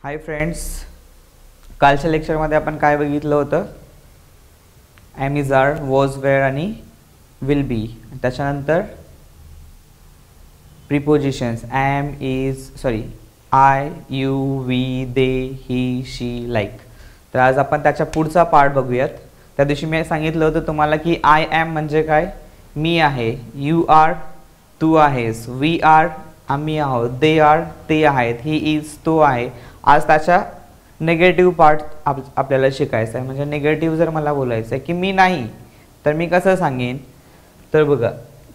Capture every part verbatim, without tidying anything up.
Hi friends, कालच्या लेक्चरमध्ये आपण काय बघितलं होतं? Am is are, was, were आणि विल बी. त्याच्यानंतर prepositions am is sorry I, you, we, they, he, she, like. तर आज आपण त्याच्या पुढचा पार्ट बघूयात. त्या दिवशी मी सांगितलं होतं तुम्हाला की आय एम म्हणजे काय? मी आहे. यू आर, तू आहेस. वी आर, आम्ही आहोत. दे आर, ते आहेत. ही इज, तो आहे. आज त्याचा नेगेटिव्ह पार्ट आप आपल्याला शिकायचा आहे. म्हणजे नेगेटिव्ह जर मला बोलायचं आहे की मी नाही, तर मी कसं सांगेन? तर बघा,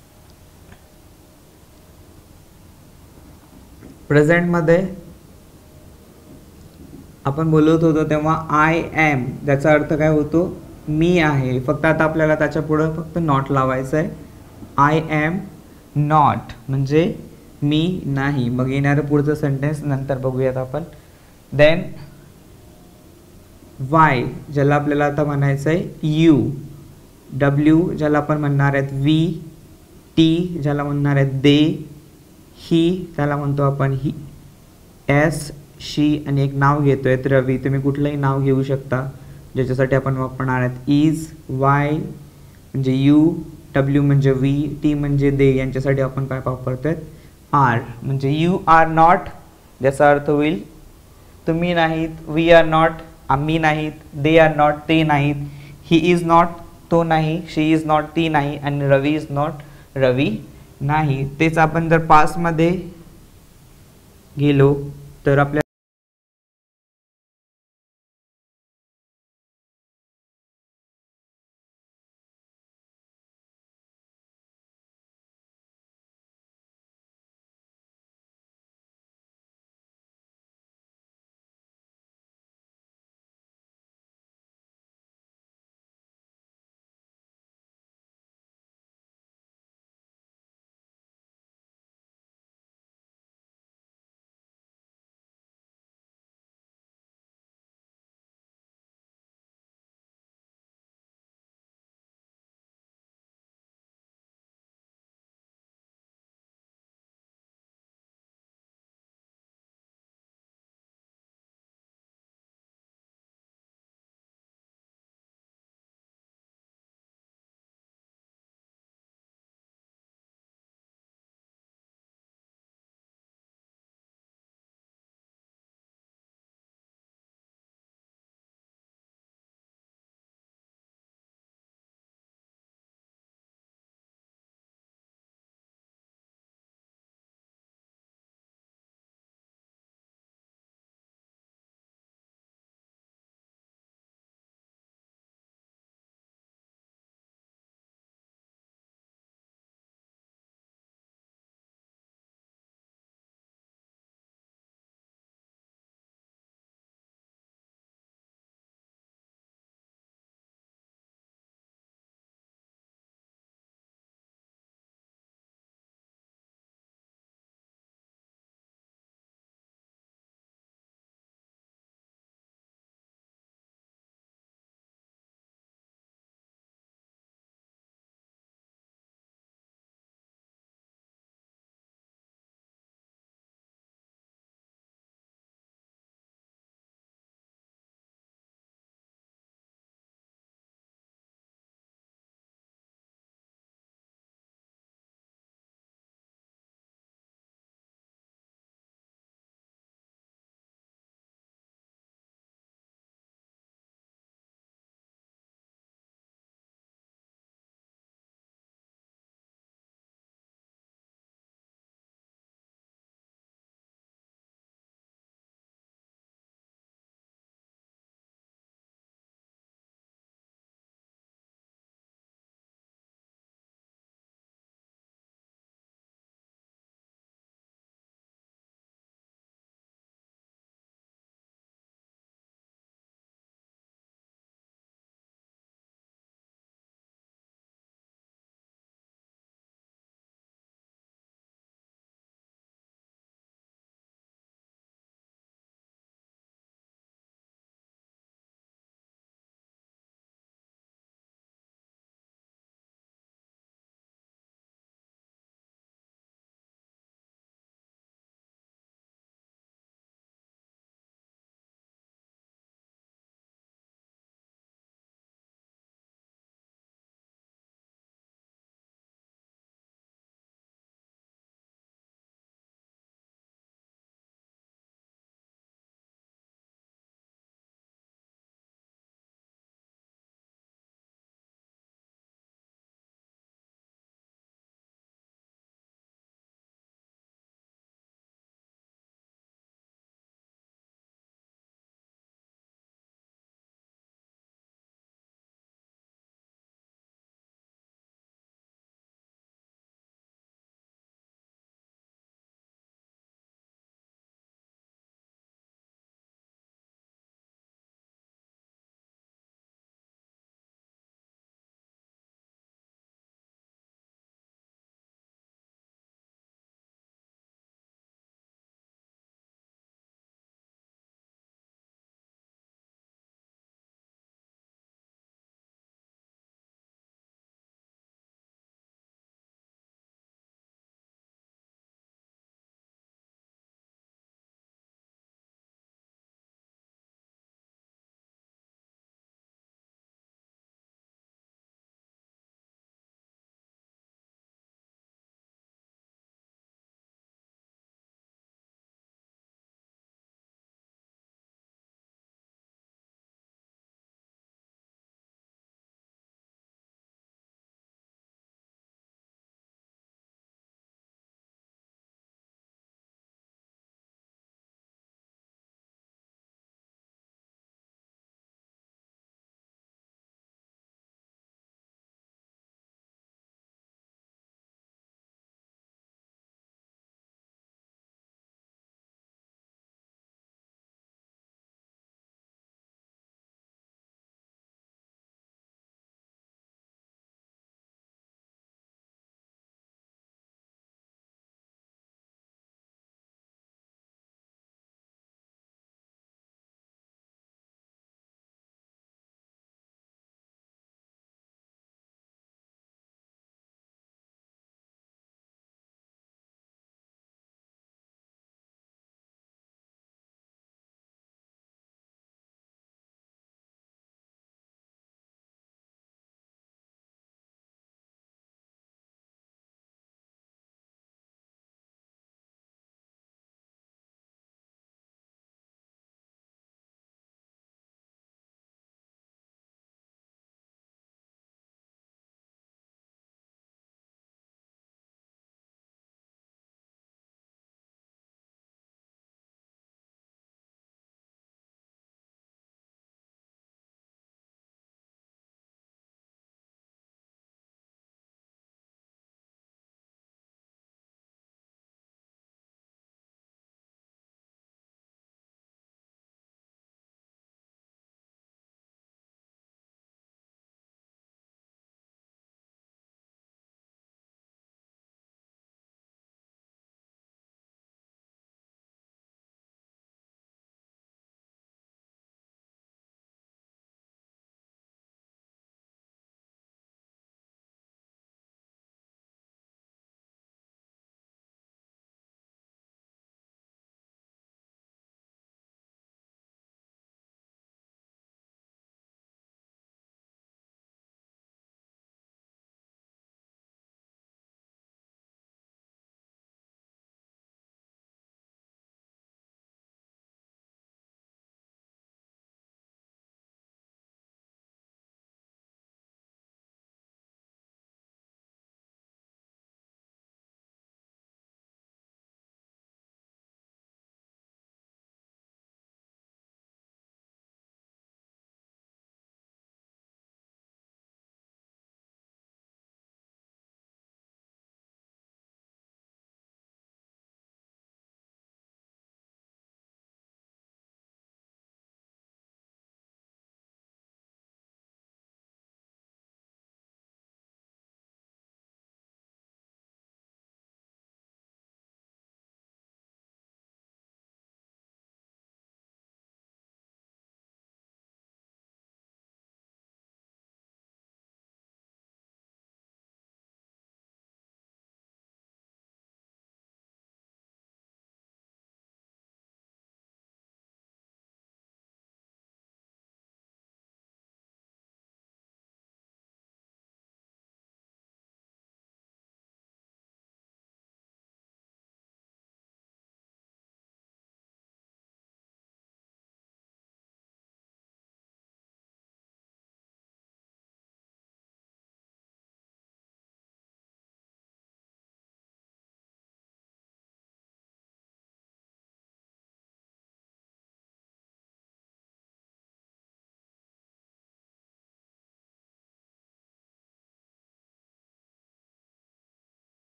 प्रेझेंटमध्ये आपण बोलत होतो तेव्हा आय एम त्याचा अर्थ काय होतो? मी आहे. फक्त आता आपल्याला त्याच्या पुढं फक्त नॉट लावायचं आहे. आय एम नॉट म्हणजे मी नाही. मग येणारं पुढचं सेंटेन्स नंतर बघूयात आपण. देन वाय ज्याला आपल्याला आता म्हणायचं आहे यू, डब्ल्यू ज्याला आपण म्हणणार आहेत वी, टी ज्याला म्हणणार आहेत दे, ही त्याला म्हणतो आपण ही, एस शी, आणि एक नाव घेतोय रवी. तुम्ही कुठलंही नाव घेऊ शकता ज्याच्यासाठी आपण वापरणार आहेत इज. वाय म्हणजे यू, डब्ल्यू म्हणजे वी, टी म्हणजे दे. यांच्यासाठी आपण काय वापरतोय? आर. म्हणजे यू आर नॉट ज्याचा अर्थ होईल तुम्ही नाहीत. वी आर नॉट आम्ही नाहीत. दे आर नॉट ते नाहीत. ही इज नॉट तो नाही. शी इज नॉट ती नाही. आणि रवी इज नॉट रवी नाही. तेच आपण जर पास्टमध्ये गेलो तर आपल्या